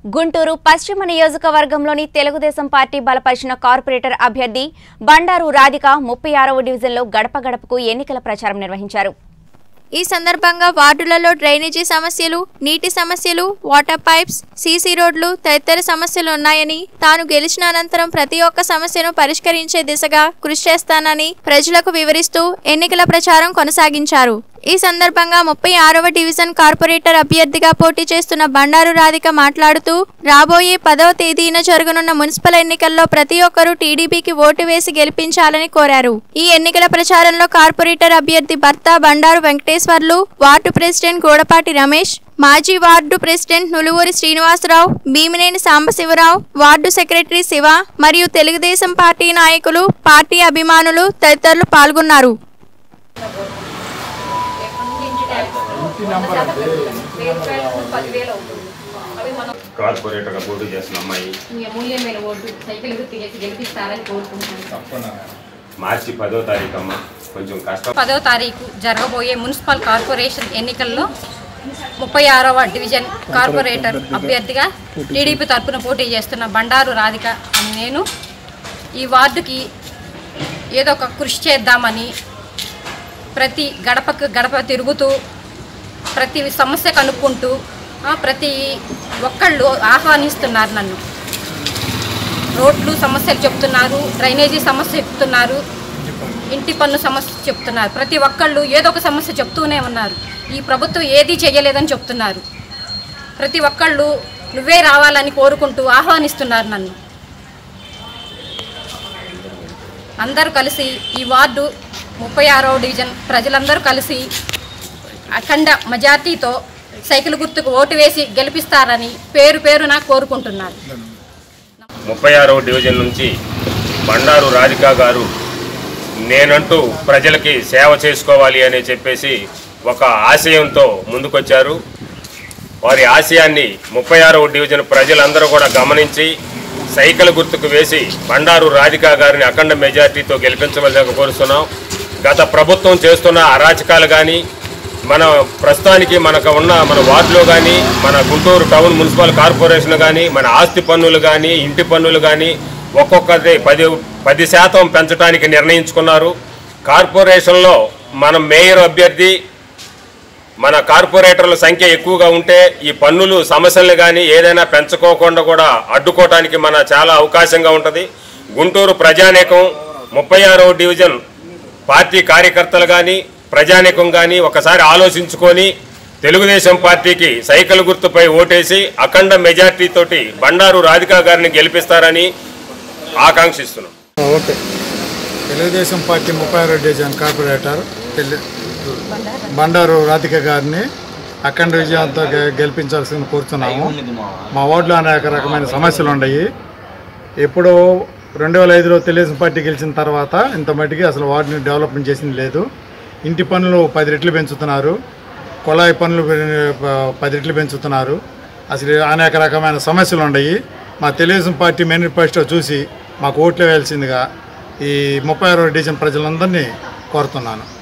గుంటూరు పశ్చిమ నియోజకవర్గంలోని తెలుగుదేశం పార్టీ బలపరిచిన కార్పొరేటర్ అభ్యర్థి బండారు రాధిక 36వ డివిజన్లో గడప గడపకు ఎన్నికల ప్రచారం నిర్వహించారు. ఈ సందర్భంగా వార్డులలో డ్రైనేజీ సమస్యలు, నీటి సమస్యలు, వాటర్ పైప్స్, సీసీ రోడ్లు తదితర సమస్యలు ఉన్నాయని, తాను గెలిచిన అనంతరం ప్రతి ఒక్క సమస్యను పరిష్కరించే దిశగా కృషి చేస్తానని ప్రజలకు వివరిస్తూ ఎన్నికల ప్రచారం కొనసాగించారు. ఈ సందర్భంగా 36వ డివిజన్ కార్పొరేటర్ అభ్యర్థిగా పోటీ చేస్తున్న బండారు రాధిక మాట్లాడుతూ, రాబోయే 10వ తేదీన జరగనున్న మున్సిపల్ ఎన్నికల్లో ప్రతి ఒక్కరూ టీడీపీకి ఓటు వేసి గెలిపించాలని కోరారు. ఈ ఎన్నికల ప్రచారంలో కార్పొరేటర్ అభ్యర్థి భర్త బండారు వెంకటేశ్వర్లు, వార్డు ప్రెసిడెంట్ గోడపాటి రమేష్, మాజీ ward president Nuluvuri Srinivasarao, Bhimineni Sambasivarao, ward secretary Siva మరియు తెలుగుదేశం పార్టీ నాయకులు, పార్టీ అభిమానులు తదితరులు పాల్గొన్నారు. కార్పొరేటర్గా పోటీ చేస్తున్న అమ్మాయి మార్చి 10వ తారీఖు అమ్మ కొంచెం కష్టం. 10వ తారీఖు జరగబోయే మున్సిపల్ కార్పొరేషన్ ఎన్నికల్లో 36వ డివిజన్ కార్పొరేటర్ అభ్యర్థిగా టీడీపీ తరఫున పోటీ చేస్తున్న బండారు రాధిక అని నేను ఈ వార్డుకి ఏదో ఒక కృషి చేద్దామని ప్రతి గడపకు గడప తిరుగుతూ ప్రతి సమస్య కనుక్కుంటూ ప్రతి ఒక్కళ్ళు ఆహ్వానిస్తున్నారు. నన్ను రోడ్లు సమస్యలు చెప్తున్నారు, డ్రైనేజీ సమస్య చెప్తున్నారు, ఇంటి పన్ను సమస్య చెప్తున్నారు. ప్రతి ఒక్కళ్ళు ఏదో ఒక సమస్య చెప్తూనే ఉన్నారు. ఈ ప్రభుత్వం ఏదీ చేయలేదని చెప్తున్నారు. ప్రతి ఒక్కళ్ళు నువ్వే రావాలని కోరుకుంటూ ఆహ్వానిస్తున్నారు నన్ను. అందరూ కలిసి ఈ వార్డు 36వ డివిజన్ ప్రజలందరూ కలిసి అఖండ మెజార్టీతో సైకిల్ గుర్తుకు ఓటు వేసి గెలిపిస్తారని పేరు పేరున కోరుకుంటున్నారు. 36వ డివిజన్ నుంచి బండారు రాధిక గారు నేనంటూ ప్రజలకి సేవ చేసుకోవాలి అని చెప్పేసి ఒక ఆశయంతో ముందుకొచ్చారు. వారి ఆశయాన్ని 36వ డివిజన్ ప్రజలందరూ కూడా గమనించి సైకిల్ గుర్తుకు వేసి బండారు రాధిక గారిని అఖండ మెజార్టీతో గెలిపించవలసిగా కోరుతున్నాం. గత ప్రభుత్వం చేస్తున్న అరాచకాలు కానీ, మన ప్రస్తుతానికి మనకు ఉన్న మన వార్డులో కానీ, మన గుంటూరు టౌన్ మున్సిపల్ కార్పొరేషన్ కానీ, మన ఆస్తి పన్నులు కానీ, ఇంటి పన్నులు కానీ ఒక్కొక్కటి 10% పెంచడానికి నిర్ణయించుకున్నారు. కార్పొరేషన్లో మన మేయర్ అభ్యర్థి, మన కార్పొరేటర్ల సంఖ్య ఎక్కువగా ఉంటే ఈ పన్నులు సమస్యలు కానీ ఏదైనా పెంచుకోకుండా కూడా అడ్డుకోవటానికి మన చాలా అవకాశంగా ఉంటుంది. గుంటూరు ప్రజానీకం 36వ డివిజన్ పార్టీ కార్యకర్తలు కానీ ప్రజానీకం కానీ ఒకసారి ఆలోచించుకొని తెలుగుదేశం పార్టీకి సైకిల్ గుర్తుపై ఓటేసి అఖండ మెజార్టీ తోటి బండారు రాధిక గారిని గెలిపిస్తారని ఆకాంక్షిస్తున్నాం. ఓకే, తెలుగుదేశం పార్టీ 36వ డివిజన్ కార్పొరేటర్ బండారు రాధిక గారిని అఖండ విజయంతో గెలిపించాల్సింది కోరుతున్నాము. మా వార్డులో అనేక రకమైన సమస్యలు ఉన్నాయి. ఎప్పుడో 2005లో తెలుగుదేశం పార్టీ గెలిచిన తర్వాత ఇంత మట్టికి అసలు వార్డుని డెవలప్మెంట్ చేసింది లేదు. ఇంటి పనులు 10 రెట్లు పెంచుతున్నారు, కుళాయి పనులు 10 రెట్లు పెంచుతున్నారు. అసలు అనేక రకమైన సమస్యలు ఉన్నాయి. మా తెలుగుదేశం పార్టీ మేనిఫెస్టో చూసి మాకు ఓట్లు వేయాల్సిందిగా ఈ 36వ డివిజన్ ప్రజలందరినీ కోరుతున్నాను.